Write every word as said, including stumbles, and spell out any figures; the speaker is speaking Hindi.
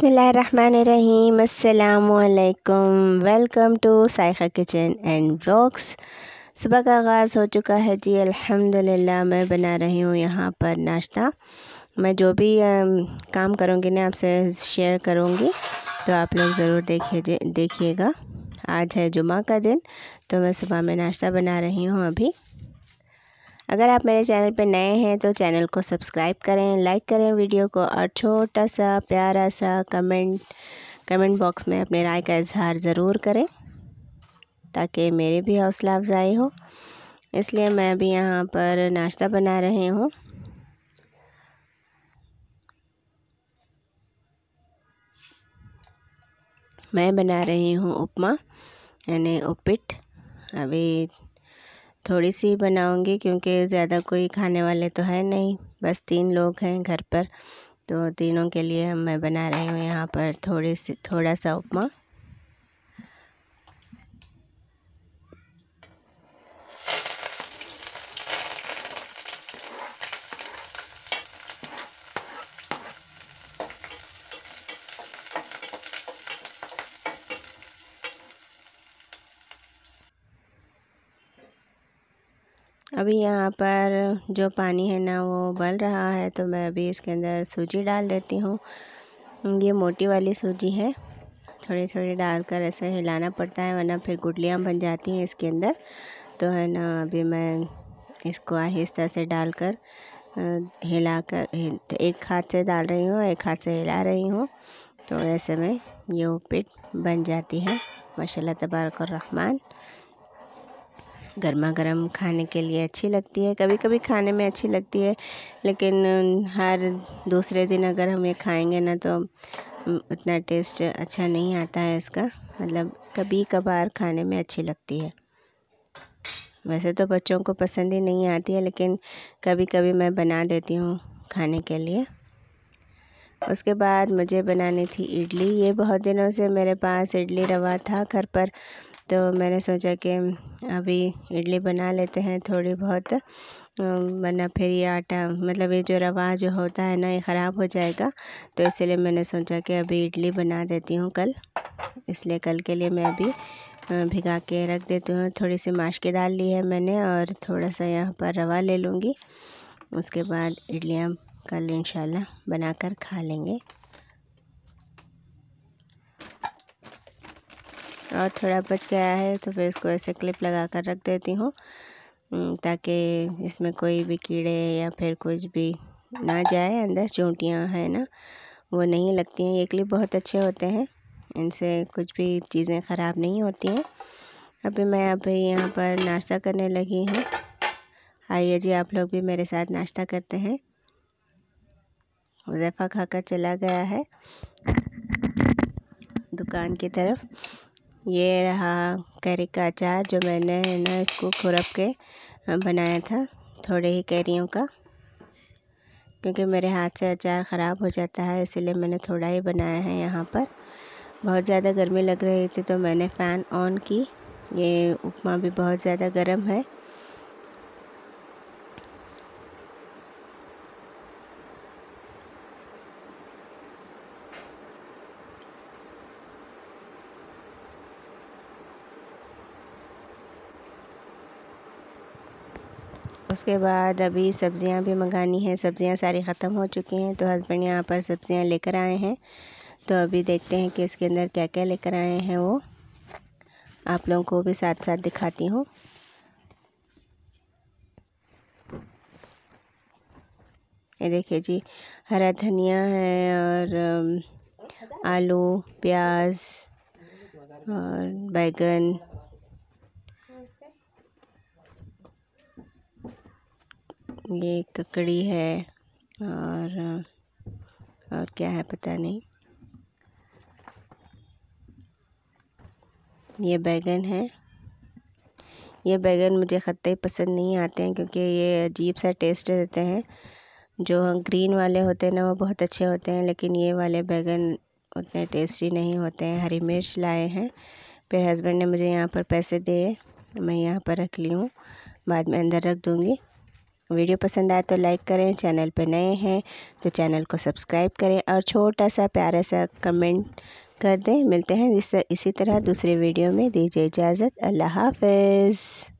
बिस्मिल्लाहिर्रहमानिर्रहीम अस्सलामुअलैकुम। Welcome to Saikha kitchen and vlogs. सुबह का आगाज़ हो चुका है जी, अल्हम्दुलिल्लाह। मैं बना रही हूँ यहाँ पर नाश्ता। मैं जो भी काम करूँगी ना आपसे शेयर करूँगी, तो आप लोग ज़रूर देखिए देखिएगा। आज है जुमा का दिन, तो मैं सुबह में नाश्ता बना रही हूँ अभी। अगर आप मेरे चैनल पर नए हैं तो चैनल को सब्सक्राइब करें, लाइक करें वीडियो को, और छोटा सा प्यारा सा कमेंट कमेंट बॉक्स में अपने राय का इजहार ज़रूर करें, ताकि मेरी भी हौसला अफजाई हो। इसलिए मैं अभी यहाँ पर नाश्ता बना रही हूँ। मैं बना रही हूँ उपमा यानी उपीट। अभी थोड़ी सी बनाऊंगी क्योंकि ज़्यादा कोई खाने वाले तो है नहीं, बस तीन लोग हैं घर पर, तो तीनों के लिए मैं बना रही हूँ यहाँ पर थोड़ी सी थोड़ा सा उपमा। अभी यहाँ पर जो पानी है ना वो उबल रहा है, तो मैं अभी इसके अंदर सूजी डाल देती हूँ। ये मोटी वाली सूजी है, थोड़ी थोड़ी डालकर ऐसे हिलाना पड़ता है, वरना फिर गुठलियाँ बन जाती हैं इसके अंदर। तो है ना, अभी मैं इसको आहिस्ता से डालकर हिलाकर एक हाथ से डाल रही हूँ, एक हाथ से हिला रही हूँ, तो ऐसे में ये उपीट बन जाती है माशाल्लाह तबारक रहमान। गर्मा गर्म खाने के लिए अच्छी लगती है, कभी कभी खाने में अच्छी लगती है, लेकिन हर दूसरे दिन अगर हम ये खाएंगे ना तो उतना टेस्ट अच्छा नहीं आता है इसका। मतलब कभी कभार खाने में अच्छी लगती है। वैसे तो बच्चों को पसंद ही नहीं आती है, लेकिन कभी कभी मैं बना देती हूँ खाने के लिए। उसके बाद मुझे बनानी थी इडली। ये बहुत दिनों से मेरे पास इडली रवा था घर पर, तो मैंने सोचा कि अभी इडली बना लेते हैं थोड़ी बहुत, वरना फिर ये आटा मतलब ये जो रवा जो होता है ना ये ख़राब हो जाएगा। तो इसलिए मैंने सोचा कि अभी इडली बना देती हूँ कल, इसलिए कल के लिए मैं अभी भिगा के रख देती हूँ। थोड़ी सी माश की दाल ली है मैंने, और थोड़ा सा यहाँ पर रवा ले लूँगी। उसके बाद इडलियाँ कल इंशाल्लाह बनाकर खा लेंगे। और थोड़ा बच गया है तो फिर इसको ऐसे क्लिप लगा कर रख देती हूँ, ताकि इसमें कोई भी कीड़े या फिर कुछ भी ना जाए अंदर। चूंटियाँ हैं ना वो नहीं लगती हैं। ये क्लिप बहुत अच्छे होते हैं, इनसे कुछ भी चीज़ें ख़राब नहीं होती हैं। अभी मैं अभी यहाँ पर नाश्ता करने लगी हूँ। आइए जी, आप लोग भी मेरे साथ नाश्ता करते हैं। हुज़ैफ़ा खाकर चला गया है दुकान की तरफ। ये रहा कैरी का अचार, जो मैंने है ना इसको खुरप के बनाया था, थोड़े ही कैरियों का, क्योंकि मेरे हाथ से अचार ख़राब हो जाता है, इसीलिए मैंने थोड़ा ही बनाया है यहाँ पर। बहुत ज़्यादा गर्मी लग रही थी तो मैंने फ़ैन ऑन की। ये उपमा भी बहुत ज़्यादा गर्म है। उसके बाद अभी सब्ज़ियां भी मंगानी हैं। सब्ज़ियां सारी ख़त्म हो चुकी हैं, तो हस्बैंड यहाँ पर सब्ज़ियां लेकर आए हैं। तो अभी देखते हैं कि इसके अंदर क्या क्या लेकर आए हैं, वो आप लोगों को भी साथ साथ दिखाती हूँ। ये देखिए जी, हरा धनिया है, और आलू, प्याज और बैगन, ये ककड़ी है, और और क्या है पता नहीं। ये बैगन है। ये बैगन मुझे ख़त्ते पसंद नहीं आते हैं, क्योंकि ये अजीब सा टेस्ट देते हैं। जो ग्रीन वाले होते हैं ना वो बहुत अच्छे होते हैं, लेकिन ये वाले बैगन उतने टेस्टी नहीं होते हैं। हरी मिर्च लाए हैं, फिर हस्बैंड ने मुझे यहाँ पर पैसे दिए, मैं यहाँ पर रख ली हूँ, बाद में अंदर रख दूँगी। वीडियो पसंद आए तो लाइक करें, चैनल पर नए हैं तो चैनल को सब्सक्राइब करें और छोटा सा प्यारा सा कमेंट कर दें। मिलते हैं इस इसी तरह दूसरे वीडियो में। दीजिए इजाज़त। अल्लाह हाफ़िज़।